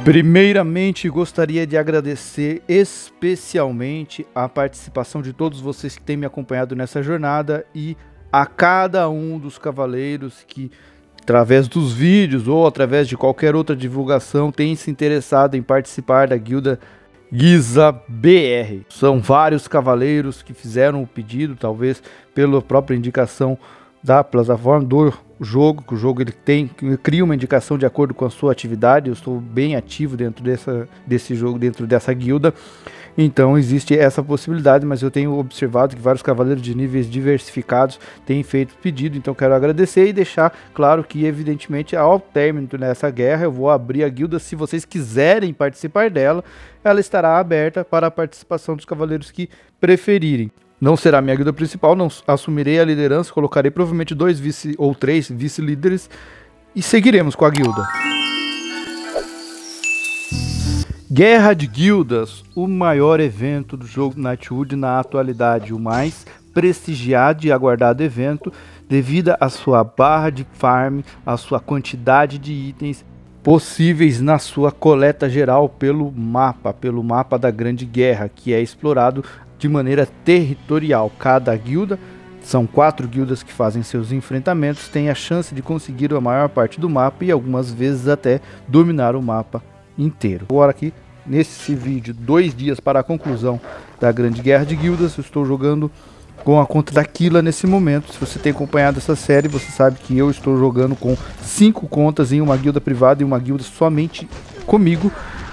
Primeiramente, gostaria de agradecer especialmente a participação de todos vocês que têm me acompanhado nessa jornada e a cada um dos cavaleiros que, através dos vídeos ou através de qualquer outra divulgação, tem se interessado em participar da guilda Giza BR. São vários cavaleiros que fizeram o pedido, talvez pela própria indicação da plataforma do jogo, que o jogo ele cria uma indicação de acordo com a sua atividade. Eu estou bem ativo dentro desse jogo, dentro dessa guilda, então existe essa possibilidade, mas eu tenho observado que vários cavaleiros de níveis diversificados têm feito pedido, então quero agradecer e deixar claro que, evidentemente, ao término dessa guerra, eu vou abrir a guilda. Se vocês quiserem participar dela, ela estará aberta para a participação dos cavaleiros que preferirem. Não será minha guilda principal, não assumirei a liderança, colocarei provavelmente 2 vice ou 3 vice-líderes e seguiremos com a guilda. Guerra de Guildas, o maior evento do jogo Knightwood na atualidade, o mais prestigiado e aguardado evento devido à sua barra de farm, à sua quantidade de itens possíveis na sua coleta geral pelo mapa da Grande Guerra, que é explorado de maneira territorial. Cada guilda, são 4 guildas que fazem seus enfrentamentos, tem a chance de conseguir a maior parte do mapa e algumas vezes até dominar o mapa inteiro. Agora aqui, nesse vídeo, 2 dias para a conclusão da Grande Guerra de Guildas, eu estou jogando com a conta da Killa nesse momento. Se você tem acompanhado essa série, você sabe que eu estou jogando com 5 contas em uma guilda privada e uma guilda somente comigo.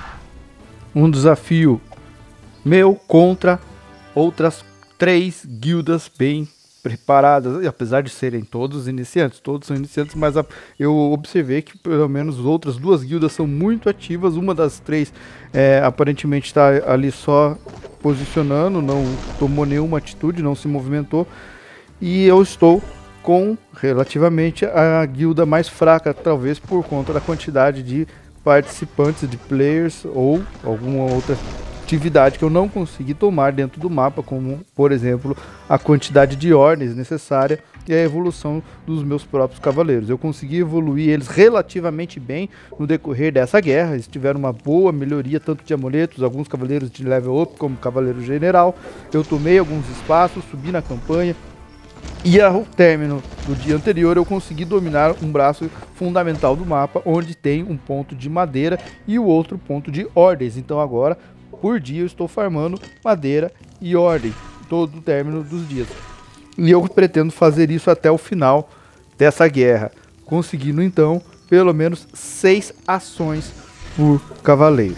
Um desafio meu contra outras 3 guildas bem preparadas, e apesar de serem todos iniciantes, todos são iniciantes, mas eu observei que pelo menos outras 2 guildas são muito ativas. Uma das 3 aparentemente está ali só posicionando, não tomou nenhuma atitude, não se movimentou, e eu estou com relativamente a guilda mais fraca, talvez por conta da quantidade de participantes, de players ou alguma outra atividade que eu não consegui tomar dentro do mapa, como por exemplo a quantidade de ordens necessária e a evolução dos meus próprios cavaleiros. Eu consegui evoluir eles relativamente bem no decorrer dessa guerra, eles tiveram uma boa melhoria tanto de amuletos, alguns cavaleiros de level up como cavaleiro general. Eu tomei alguns espaços, subi na campanha e ao término do dia anterior eu consegui dominar um braço fundamental do mapa, onde tem um ponto de madeira e o outro ponto de ordens. Então agora por dia eu estou farmando madeira e ordem todo o término dos dias, e eu pretendo fazer isso até o final dessa guerra, conseguindo então pelo menos 6 ações por cavaleiro.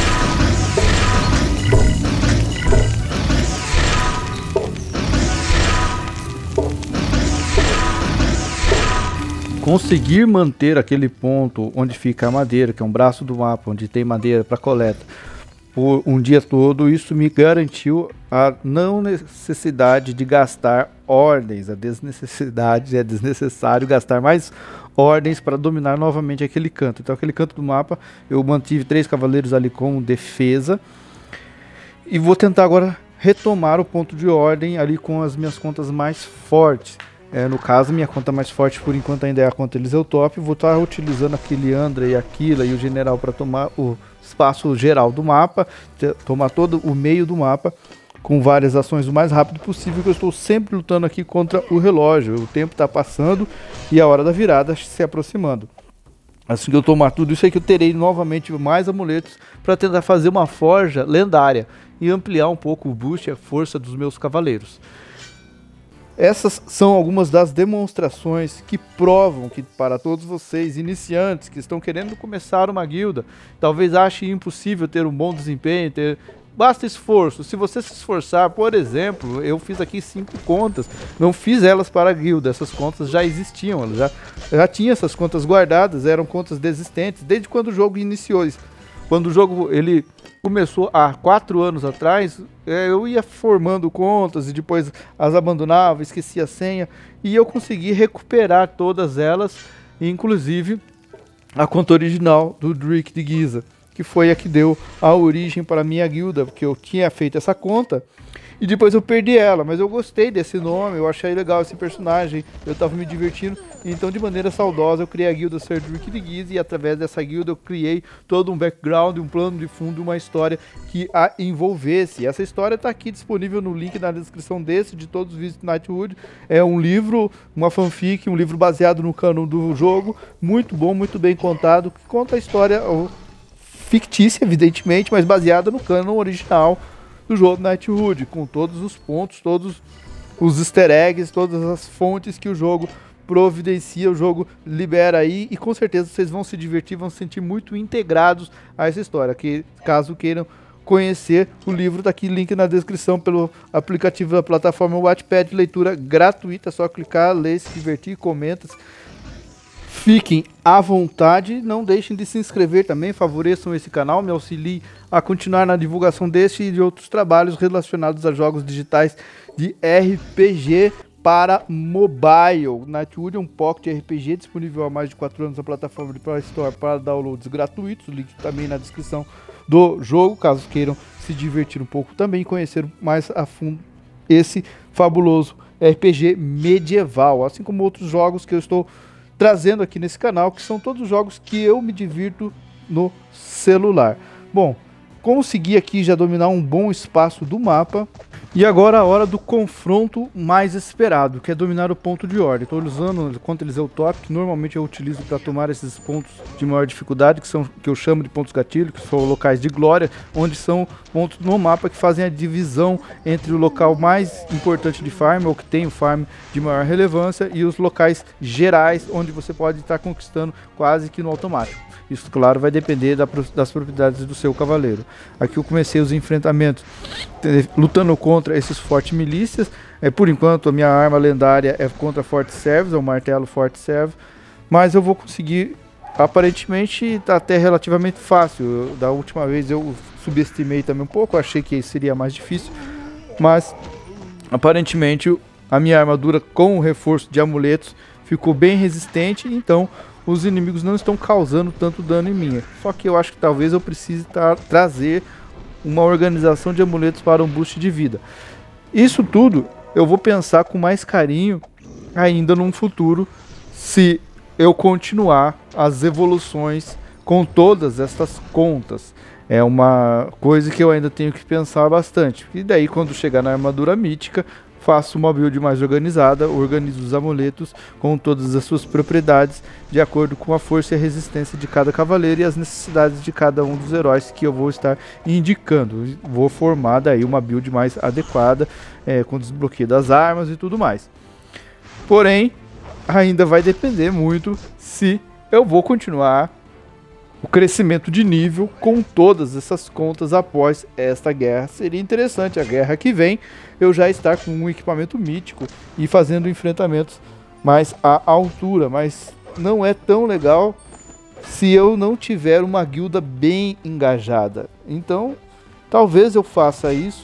Conseguir manter aquele ponto onde fica a madeira, que é um braço do mapa onde tem madeira para coleta, por um dia todo, isso me garantiu a não necessidade de gastar ordens, é desnecessário gastar mais ordens para dominar novamente aquele canto. Então aquele canto do mapa eu mantive 3 cavaleiros ali com defesa, e vou tentar agora retomar o ponto de ordem ali com as minhas contas mais fortes. No caso, minha conta mais forte por enquanto ainda é a conta Eliseu Top. Vou estar utilizando aquele Andra e a Killa e o General para tomar o espaço geral do mapa, tomar todo o meio do mapa com várias ações o mais rápido possível, que eu estou sempre lutando aqui contra o relógio. O tempo está passando e a hora da virada se aproximando. Assim que eu tomar tudo isso aqui, eu terei novamente mais amuletos para tentar fazer uma forja lendária e ampliar um pouco o boost e a força dos meus cavaleiros. Essas são algumas das demonstrações que provam que, para todos vocês iniciantes que estão querendo começar uma guilda, talvez achem impossível ter um bom desempenho, basta esforço. Se você se esforçar, por exemplo, eu fiz aqui 5 contas, não fiz elas para a guilda, essas contas já existiam, já tinha essas contas guardadas, eram contas desistentes desde quando o jogo iniciou. Quando o jogo ele começou há 4 anos atrás, eu ia formando contas e depois as abandonava, esquecia a senha, e eu consegui recuperar todas elas, inclusive a conta original do Drick de Giza, que foi a que deu a origem para a minha guilda, porque eu tinha feito essa conta e depois eu perdi ela, mas eu gostei desse nome, eu achei legal esse personagem, eu tava me divertindo, então de maneira saudosa eu criei a guilda Serdruik de Guise, e através dessa guilda eu criei todo um background, um plano de fundo, uma história que a envolvesse. Essa história tá aqui disponível no link na descrição de todos os vídeos de Knightwood. É um livro, uma fanfic, um livro baseado no canon do jogo, muito bom, muito bem contado, que conta a história fictícia, evidentemente, mas baseada no canon original do jogo Knightwood, com todos os pontos, todos os easter eggs, todas as fontes que o jogo providencia, o jogo libera aí, e com certeza vocês vão se divertir, vão se sentir muito integrados a essa história, que caso queiram conhecer o livro, tá aqui, link na descrição pelo aplicativo da plataforma Wattpad, leitura gratuita, é só clicar, ler, se divertir, comenta. Fiquem à vontade, não deixem de se inscrever também, favoreçam esse canal, me auxiliem a continuar na divulgação deste e de outros trabalhos relacionados a jogos digitais de RPG para mobile. Knightwood é um pocket RPG disponível há mais de 4 anos na plataforma de Play Store para downloads gratuitos, o link também na descrição do jogo, caso queiram se divertir um pouco também, conhecer mais a fundo esse fabuloso RPG medieval, assim como outros jogos que eu estou trazendo aqui nesse canal, que são todos jogos que eu me divirto no celular. Bom, consegui aqui já dominar um bom espaço do mapa, e agora a hora do confronto mais esperado, que é dominar o ponto de ordem. Estou usando contra eles top, que normalmente eu utilizo para tomar esses pontos de maior dificuldade, que eu chamo de pontos gatilho, que são locais de glória, onde são pontos no mapa que fazem a divisão entre o local mais importante de farm, ou que tem o farm de maior relevância, e os locais gerais, onde você pode estar conquistando quase que no automático. Isso, claro, vai depender das propriedades do seu cavaleiro. Aqui eu comecei os enfrentamentos lutando contra esses fortes milícias. Por enquanto a minha arma lendária é contra Forte Servos, é o martelo Forte Servo, mas eu vou conseguir, aparentemente está até relativamente fácil. Da última vez eu subestimei também um pouco, achei que seria mais difícil, mas aparentemente a minha armadura com o reforço de amuletos ficou bem resistente, então os inimigos não estão causando tanto dano em mim. Só que eu acho que talvez eu precise trazer uma organização de amuletos para um boost de vida. Isso tudo eu vou pensar com mais carinho ainda num futuro, se eu continuar as evoluções com todas essas contas. É uma coisa que eu ainda tenho que pensar bastante. E daí, quando chegar na armadura mítica, faço uma build mais organizada, organizo os amuletos com todas as suas propriedades, de acordo com a força e a resistência de cada cavaleiro e as necessidades de cada um dos heróis que eu vou estar indicando. Vou formar daí uma build mais adequada, com desbloqueio das armas e tudo mais. Porém, ainda vai depender muito se eu vou continuar o crescimento de nível com todas essas contas após esta guerra. Seria interessante a guerra que vem eu já estar com um equipamento mítico e fazendo enfrentamentos mais à altura, mas não é tão legal se eu não tiver uma guilda bem engajada. Então talvez eu faça isso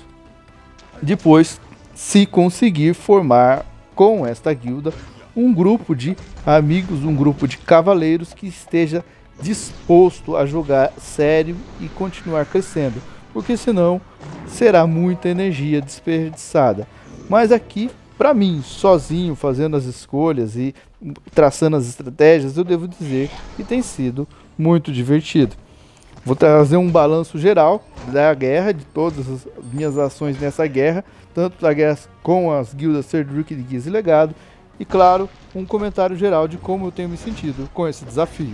depois, se conseguir formar com esta guilda um grupo de amigos, um grupo de cavaleiros que esteja disposto a jogar sério e continuar crescendo, porque senão será muita energia desperdiçada. Mas aqui, para mim, sozinho, fazendo as escolhas e traçando as estratégias, eu devo dizer que tem sido muito divertido. Vou trazer um balanço geral da guerra, de todas as minhas ações nessa guerra, tanto da guerra com as guildas Serdruik de Guise e Legado, e claro, um comentário geral de como eu tenho me sentido com esse desafio.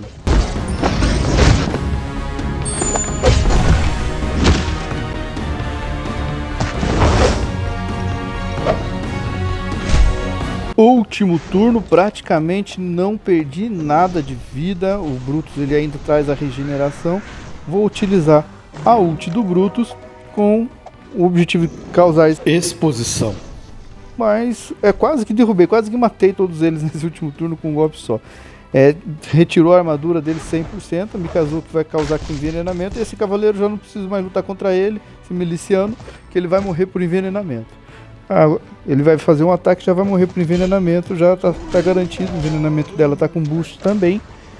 Último turno, praticamente não perdi nada de vida. O Brutus ele ainda traz a regeneração. Vou utilizar a ult do Brutus com o objetivo de causar exposição. Mas quase que derrubei, quase que matei todos eles nesse último turno com um golpe só. Retirou a armadura dele 100%, me casou que vai causar com envenenamento. E esse cavaleiro já não preciso mais lutar contra ele, esse miliciano, que ele vai morrer por envenenamento. Ele vai fazer um ataque, já vai morrer por envenenamento, já tá garantido. O envenenamento dela tá com boost também.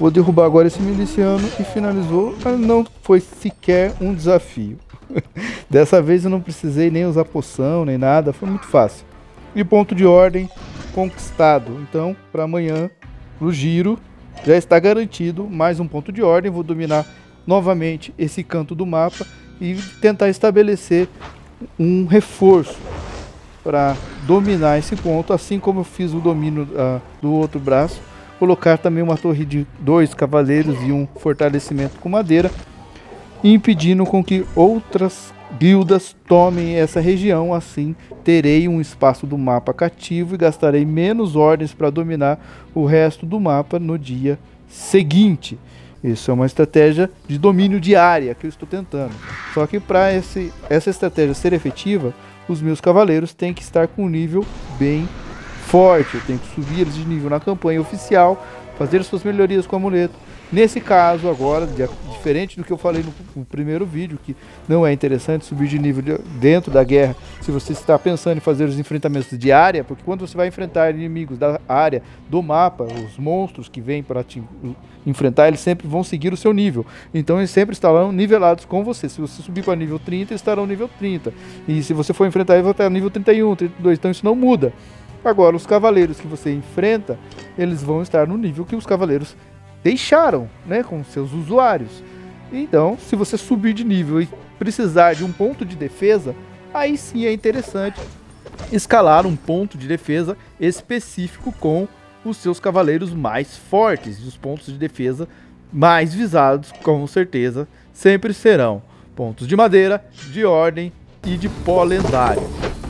Vou derrubar agora esse miliciano e finalizou, mas não foi sequer um desafio. Dessa vez eu não precisei nem usar poção, nem nada, foi muito fácil. E ponto de ordem conquistado. Então, para amanhã, no giro, já está garantido mais um ponto de ordem. Vou dominar novamente esse canto do mapa e tentar estabelecer um reforço para dominar esse ponto, assim como eu fiz o domínio do outro braço. Colocar também uma torre de 2 cavaleiros e um fortalecimento com madeira, impedindo com que outras guildas tomem essa região. Assim terei um espaço do mapa cativo e gastarei menos ordens para dominar o resto do mapa no dia seguinte. Isso é uma estratégia de domínio de área que eu estou tentando. Só que para essa estratégia ser efetiva, os meus cavaleiros têm que estar com um nível bem forte. Eu tenho que subir eles de nível na campanha oficial, fazer suas melhorias com o amuleto. Nesse caso agora, diferente do que eu falei no primeiro vídeo, que não é interessante subir de nível dentro da guerra se você está pensando em fazer os enfrentamentos de área, porque quando você vai enfrentar inimigos da área do mapa, os monstros que vêm para te enfrentar, eles sempre vão seguir o seu nível. Então eles sempre estarão nivelados com você. Se você subir para nível 30, eles estarão nível 30. E se você for enfrentar, eles vão estar nível 31, 32. Então isso não muda. Agora, os cavaleiros que você enfrenta, eles vão estar no nível que os cavaleiros deixaram, né, com seus usuários. Então, se você subir de nível e precisar de um ponto de defesa, aí sim é interessante escalar um ponto de defesa específico com os seus cavaleiros mais fortes. E os pontos de defesa mais visados, com certeza, sempre serão pontos de madeira, de ordem e de pó lendário.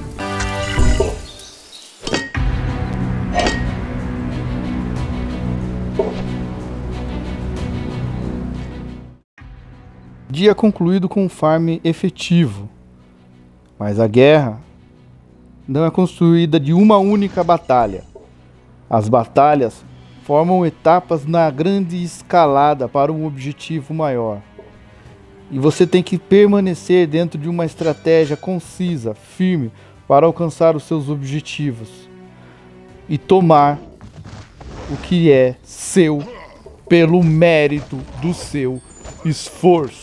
Dia concluído com um farm efetivo, mas a guerra não é construída de uma única batalha. As batalhas formam etapas na grande escalada para um objetivo maior. E você tem que permanecer dentro de uma estratégia concisa, firme, para alcançar os seus objetivos e tomar o que é seu pelo mérito do seu esforço.